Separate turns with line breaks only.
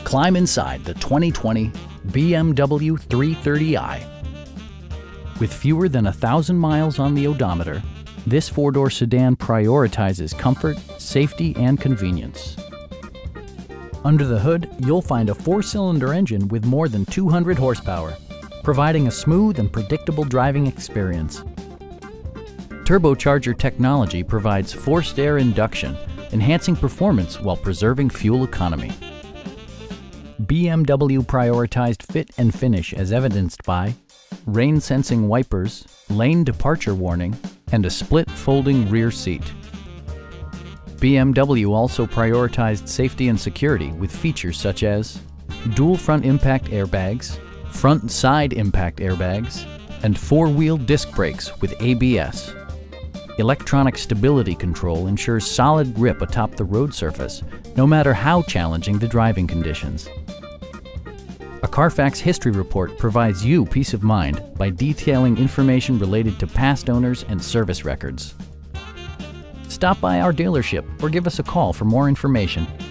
Climb inside the 2020 BMW 330i. With fewer than 1,000 miles on the odometer, this four-door sedan prioritizes comfort, safety, and convenience. Under the hood, you'll find a four-cylinder engine with more than 200 horsepower, providing a smooth and predictable driving experience. Turbocharger technology provides forced air induction, enhancing performance while preserving fuel economy. BMW prioritized fit and finish as evidenced by rain-sensing wipers, lane departure warning, and a split folding rear seat. BMW also prioritized safety and security with features such as dual front impact airbags, front and side impact airbags, and four-wheel disc brakes with ABS. Electronic stability control ensures solid grip atop the road surface, no matter how challenging the driving conditions. A Carfax history report provides you peace of mind by detailing information related to past owners and service records. Stop by our dealership or give us a call for more information.